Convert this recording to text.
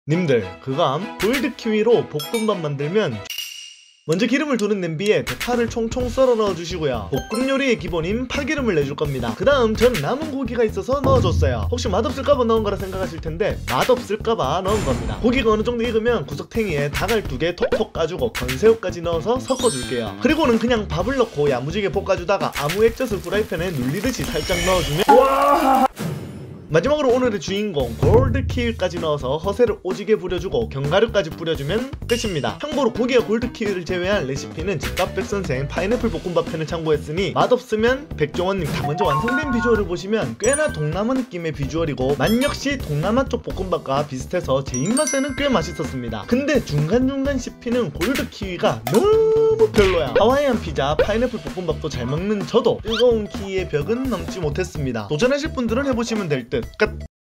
님들 그감 골드키위로 볶음밥 만들면 먼저 기름을 두른 냄비에 대파를 총총 썰어 넣어주시고요. 볶음 요리의 기본인 파기름을 내줄 겁니다. 그 다음 전 남은 고기가 있어서 넣어줬어요. 혹시 맛없을까봐 넣은 거라 생각하실 텐데 맛없을까봐 넣은 겁니다. 고기가 어느 정도 익으면 구석탱이에 닭알 2개 톡톡 까주고 건새우까지 넣어서 섞어줄게요. 그리고는 그냥 밥을 넣고 야무지게 볶아주다가 아무 액젓을 후라이팬에 눌리듯이 살짝 넣어주면 마지막으로 오늘의 주인공 골드키위까지 넣어서 허세를 오지게 부려주고 견과류까지 뿌려주면 끝입니다. 참고로 고기와 골드키위를 제외한 레시피는 집밥백선생 파인애플 볶음밥 편을 참고했으니 맛없으면 백종원님 다 먼저 완성된 비주얼을 보시면 꽤나 동남아 느낌의 비주얼이고 맛 역시 동남아 쪽 볶음밥과 비슷해서 제 입맛에는 꽤 맛있었습니다. 근데 중간중간 씹히는 골드키위가 너무 별로야. 하와이안 피자, 파인애플 볶음밥도 잘 먹는 저도 뜨거운 키위의 벽은 넘지 못했습니다. 도전하실 분들은 해보시면 될 듯. 끝.